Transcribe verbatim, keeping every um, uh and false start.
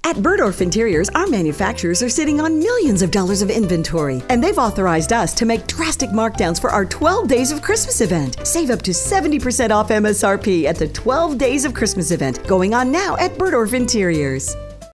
At Burdorf Interiors, our manufacturers are sitting on millions of dollars of inventory, and they've authorized us to make drastic markdowns for our twelve Days of Christmas event. Save up to seventy percent off M S R P at the twelve Days of Christmas event, going on now at Burdorf Interiors.